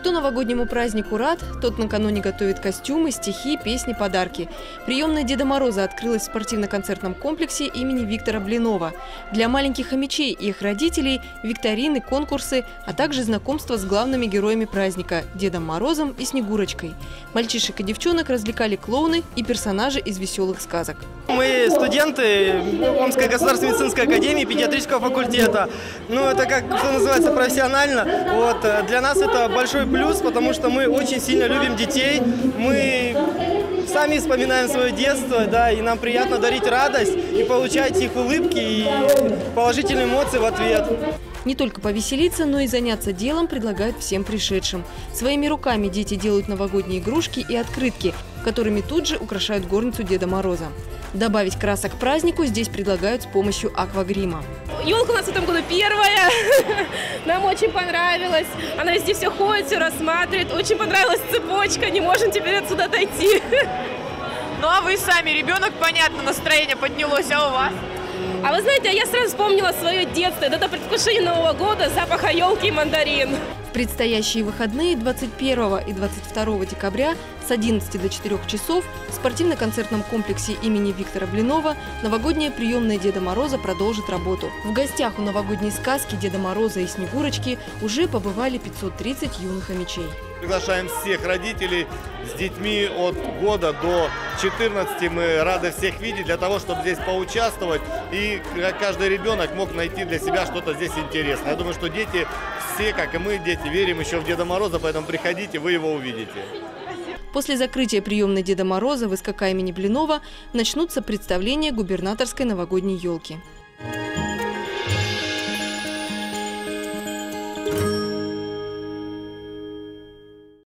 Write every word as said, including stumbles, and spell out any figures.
Кто новогоднему празднику рад, тот накануне готовит костюмы, стихи, песни, подарки. Приемная Деда Мороза открылась в спортивно-концертном комплексе имени Виктора Блинова. Для маленьких хомячей и их родителей – викторины, конкурсы, а также знакомство с главными героями праздника – Дедом Морозом и Снегурочкой. Мальчишек и девчонок развлекали клоуны и персонажи из веселых сказок. Мы студенты Омской государственной медицинской академии педиатрического факультета. Ну, это как, что называется, профессионально. Вот. Для нас это большой плюс, потому что мы очень сильно любим детей. Мы сами вспоминаем свое детство, да, и нам приятно дарить радость и получать их улыбки и положительные эмоции в ответ. Не только повеселиться, но и заняться делом предлагают всем пришедшим. Своими руками дети делают новогодние игрушки и открытки, которыми тут же украшают горницу Деда Мороза. Добавить красок к празднику здесь предлагают с помощью аквагрима. Елка у нас в этом году первая. Нам очень понравилось. Она везде все ходит, все рассматривает. Очень понравилась цепочка. Не можем теперь отсюда дойти. Ну а вы сами, ребенок, понятно, настроение поднялось, а у вас? А вы знаете, я сразу вспомнила свое детство. Это предвкушение Нового года, запаха елки и мандарин. В предстоящие выходные двадцать первого и двадцать второго декабря с одиннадцати до четырёх часов в спортивно-концертном комплексе имени Виктора Блинова новогодняя приемная Деда Мороза продолжит работу. В гостях у новогодней сказки Деда Мороза и Снегурочки уже побывали пятьсот тридцать юных хомячей. Приглашаем всех родителей с детьми от года до четырнадцати. Мы рады всех видеть для того, чтобы здесь поучаствовать. И каждый ребенок мог найти для себя что-то здесь интересное. Я думаю, что дети, все, как и мы, дети, верим еще в Деда Мороза, поэтому приходите, вы его увидите. После закрытия приемной Деда Мороза в СКК имени Блинова начнутся представления губернаторской новогодней елки.